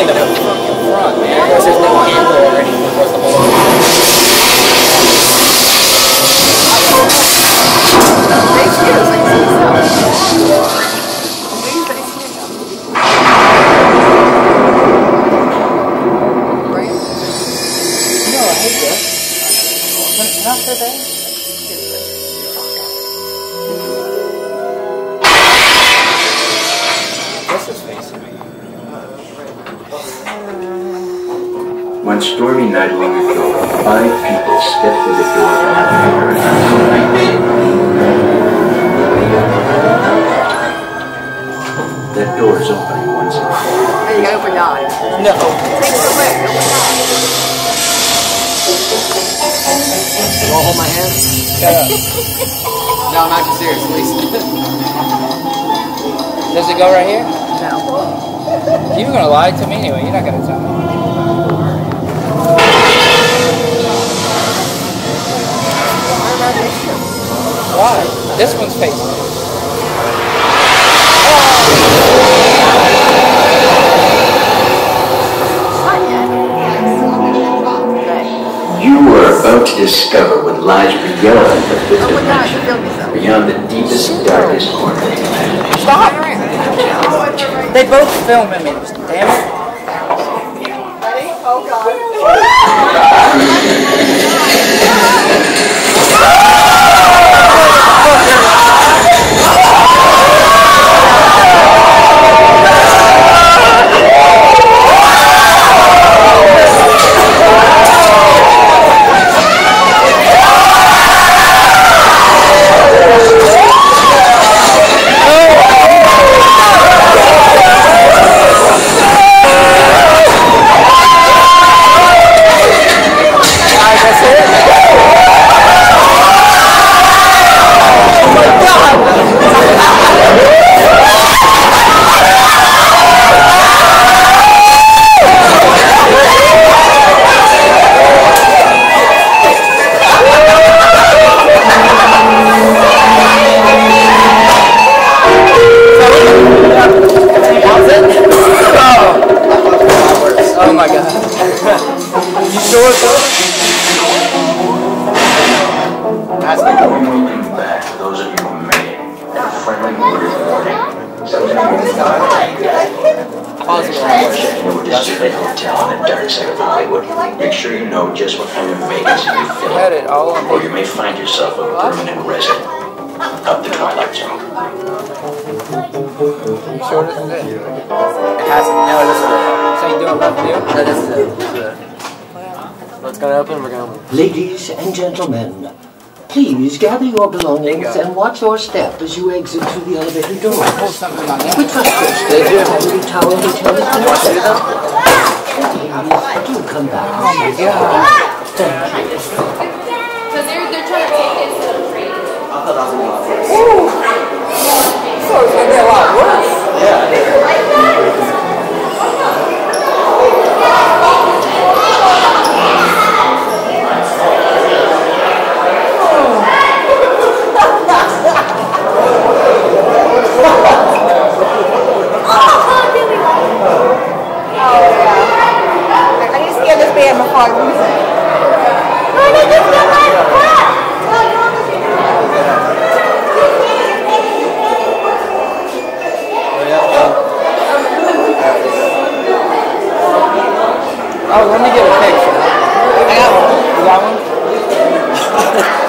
like the fucking front, man. Because there's no handle or anything. What's the whole One stormy night long ago, 5 people stepped through the door of an elevator at That door is opening once more. Hey, you gotta open your eyes. No. Take it away. Open your eyes. You wanna hold my hand? Shut up. No, I'm not seriously. Does it go right here? No. You were gonna lie to me anyway. You're not gonna tell me. Why? This one's facing. You are about to discover what lies beyond the fifth dimension, beyond the deepest, darkest corner of humanity. Stop! They both filming me. Damn it. Ready? Oh, God. Oh my God. You sure it's over? Welcome back to those of you who made it. A friendly word of warning. We're just at a hotel on the dark side of Hollywood. Make sure you know just what kind of vacancy you fill, Had it all on or you may find yourself a permanent resident of the Twilight Zone. You sure this is it? It has to. No, this is it. So you doing left view? No, this is it. This is it. Let's go open. We're gonna. Ladies and gentlemen, please gather your belongings and watch your step as you exit through the elevator Pull doors. something on that. We trust your stay at Hollywood Tower Hotel is connected. Please do come back. Oh my God. Thank you. Because they're trying to take it to the train. I thought that was a lot worse. So it's gonna be a lot worse. Oh, let me get a picture. I got one. You got one?